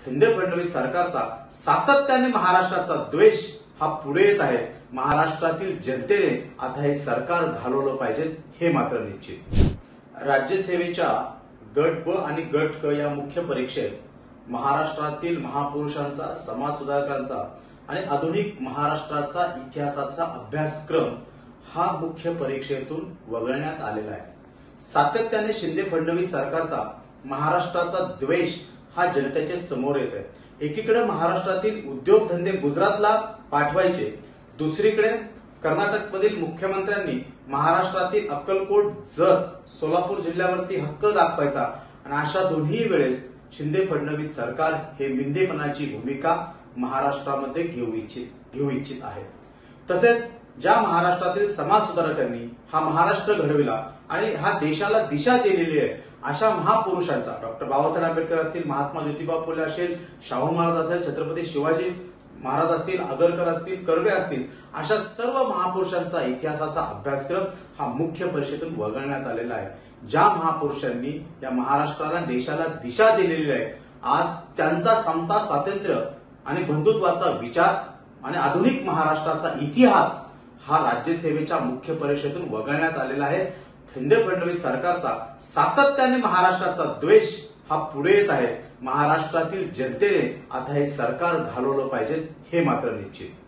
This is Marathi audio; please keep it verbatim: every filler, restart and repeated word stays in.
शिंदे फडणवीस सरकारचा सातत्याने महाराष्ट्राचा द्वेष हा पुढे येत आहे। महाराष्ट्रातील जनतेने आता हे सरकार घालवलं पाहिजे हे मात्र निश्चित। राज्यसेवेच्या गट ब आणि गट क या मुख्य परीक्षेत महाराष्ट्रातील महापुरुषांचा, समाज सुधारकांचा आणि आधुनिक महाराष्ट्राचा इतिहासाचा अभ्यासक्रम हा मुख्य परीक्षेतून वगळण्यात आलेला आहे। सातत्याने शिंदे फडणवीस सरकारचा महाराष्ट्राचा द्वेष हा जनतेच्या समोर येत आहे। एकीकडे महाराष्ट्रातील उद्योगधंदे गुजरातला पाठवायचे, दुसरीकडे कर्नाटकमधील मुख्यमंत्र्यांनी महाराष्ट्रातील अक्कलकोट, जत, सोलापूर जिल्ह्यावरती हक्क दाखवायचा आणि अशा दोन्ही वेळेस शिंदे फडणवीस सरकार हे मिंदेपणाची भूमिका महाराष्ट्रामध्ये घेऊ इच्छित घेऊ इच्छित आहे। तसेच ज्या महाराष्ट्रातील समाज सुधारकांनी हा महाराष्ट्र घडविला आणि हा देशाला दिशा दिलेली आहे, अशा महापुरुषांचा डॉक्टर बाबासाहेब आंबेडकर असतील, महात्मा ज्योतिबा फुले असेल, शाहू महाराज असेल, छत्रपती शिवाजी महाराज असतील, आगरकर असतील, कर्वे असतील, अशा सर्व महापुरुषांचा इतिहासाचा अभ्यासक्रम हा मुख्य परीक्षेतून वगळण्यात आलेला आहे। ज्या महापुरुषांनी या महाराष्ट्राला, देशाला दिशा दिलेली आहे, आज त्यांचा समता, स्वातंत्र्य आणि बंधुत्वाचा विचार आणि आधुनिक महाराष्ट्राचा इतिहास हा राज्यसेवेच्या मुख्य परीक्षेतून वगळण्यात आलेला आहे। शिंदे फडणवीस सरकारचा सातत्याने महाराष्ट्राचा द्वेष हा पुढे येत आहे। महाराष्ट्रातील जनतेने आता हे सरकार घालवलं पाहिजे हे मात्र निश्चित।